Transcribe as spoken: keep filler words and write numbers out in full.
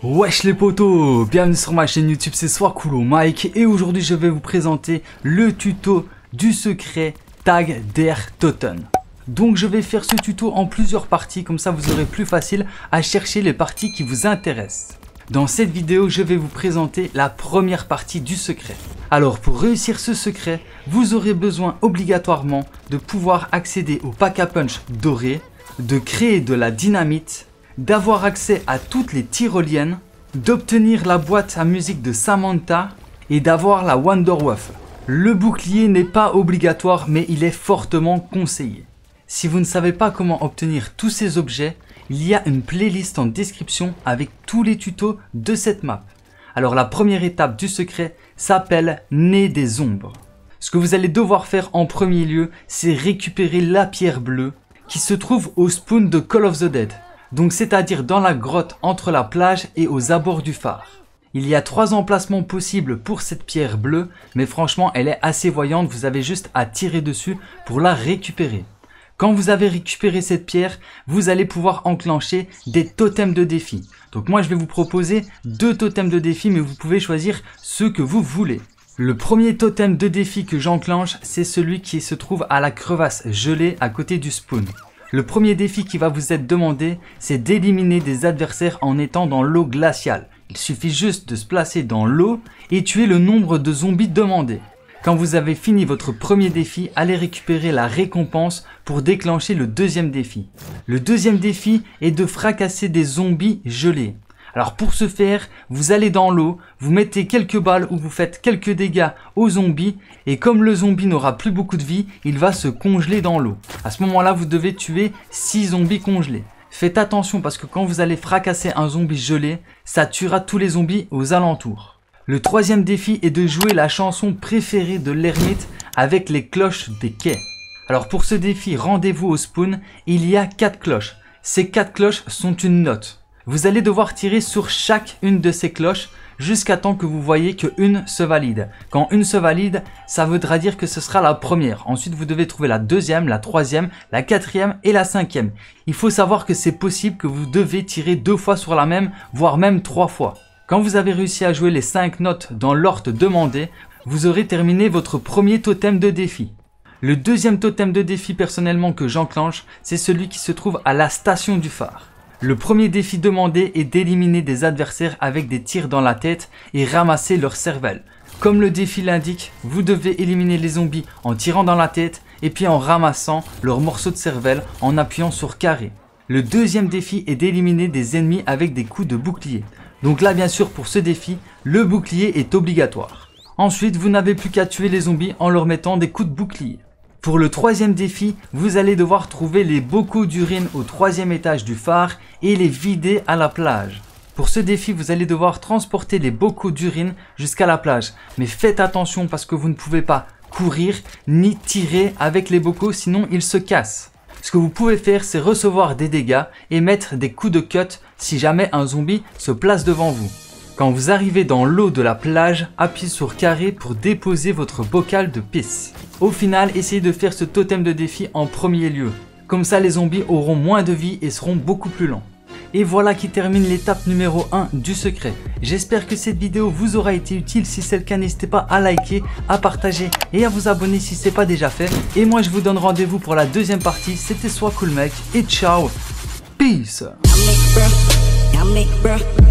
Wesh les potos, bienvenue sur ma chaîne YouTube, c'est Swakulo Mike et aujourd'hui je vais vous présenter le tuto du secret Tag der Toten. Donc je vais faire ce tuto en plusieurs parties, comme ça vous aurez plus facile à chercher les parties qui vous intéressent. Dans cette vidéo, je vais vous présenter la première partie du secret. Alors pour réussir ce secret, vous aurez besoin obligatoirement de pouvoir accéder au pack à punch doré, de créer de la dynamite, d'avoir accès à toutes les tyroliennes, d'obtenir la boîte à musique de Samantha et d'avoir la Wonderwaffe. Le bouclier n'est pas obligatoire mais il est fortement conseillé. Si vous ne savez pas comment obtenir tous ces objets, il y a une playlist en description avec tous les tutos de cette map. Alors la première étape du secret s'appelle Nez des ombres. Ce que vous allez devoir faire en premier lieu, c'est récupérer la pierre bleue qui se trouve au spawn de Call of the Dead. Donc c'est-à-dire dans la grotte entre la plage et aux abords du phare. Il y a trois emplacements possibles pour cette pierre bleue, mais franchement elle est assez voyante, vous avez juste à tirer dessus pour la récupérer. Quand vous avez récupéré cette pierre, vous allez pouvoir enclencher des totems de défi. Donc moi je vais vous proposer deux totems de défi, mais vous pouvez choisir ceux que vous voulez. Le premier totem de défi que j'enclenche, c'est celui qui se trouve à la crevasse gelée à côté du spawn. Le premier défi qui va vous être demandé, c'est d'éliminer des adversaires en étant dans l'eau glaciale. Il suffit juste de se placer dans l'eau et tuer le nombre de zombies demandés. Quand vous avez fini votre premier défi, allez récupérer la récompense pour déclencher le deuxième défi. Le deuxième défi est de fracasser des zombies gelés. Alors pour ce faire, vous allez dans l'eau, vous mettez quelques balles ou vous faites quelques dégâts aux zombies et comme le zombie n'aura plus beaucoup de vie, il va se congeler dans l'eau. À ce moment-là, vous devez tuer six zombies congelés. Faites attention parce que quand vous allez fracasser un zombie gelé, ça tuera tous les zombies aux alentours. Le troisième défi est de jouer la chanson préférée de l'ermite avec les cloches des quais. Alors pour ce défi, rendez-vous au spawn, il y a quatre cloches. Ces quatre cloches sont une note. Vous allez devoir tirer sur chaque une de ces cloches jusqu'à temps que vous voyez qu'une se valide. Quand une se valide, ça voudra dire que ce sera la première. Ensuite, vous devez trouver la deuxième, la troisième, la quatrième et la cinquième. Il faut savoir que c'est possible que vous devez tirer deux fois sur la même, voire même trois fois. Quand vous avez réussi à jouer les cinq notes dans l'ordre demandé, vous aurez terminé votre premier totem de défi. Le deuxième totem de défi personnellement que j'enclenche, c'est celui qui se trouve à la station du phare. Le premier défi demandé est d'éliminer des adversaires avec des tirs dans la tête et ramasser leur cervelle. Comme le défi l'indique, vous devez éliminer les zombies en tirant dans la tête et puis en ramassant leurs morceaux de cervelle en appuyant sur carré. Le deuxième défi est d'éliminer des ennemis avec des coups de bouclier. Donc là bien sûr pour ce défi, le bouclier est obligatoire. Ensuite, vous n'avez plus qu'à tuer les zombies en leur mettant des coups de bouclier. Pour le troisième défi, vous allez devoir trouver les bocaux d'urine au troisième étage du phare et les vider à la plage. Pour ce défi, vous allez devoir transporter les bocaux d'urine jusqu'à la plage. Mais faites attention parce que vous ne pouvez pas courir ni tirer avec les bocaux sinon ils se cassent. Ce que vous pouvez faire, c'est recevoir des dégâts et mettre des coups de cut si jamais un zombie se place devant vous. Quand vous arrivez dans l'eau de la plage, appuyez sur carré pour déposer votre bocal de pisse. Au final, essayez de faire ce totem de défi en premier lieu. Comme ça, les zombies auront moins de vie et seront beaucoup plus lents. Et voilà qui termine l'étape numéro un du secret. J'espère que cette vidéo vous aura été utile. Si c'est le cas, n'hésitez pas à liker, à partager et à vous abonner si ce n'est pas déjà fait. Et moi, je vous donne rendez-vous pour la deuxième partie. C'était Swakulo Mike et ciao. Peace.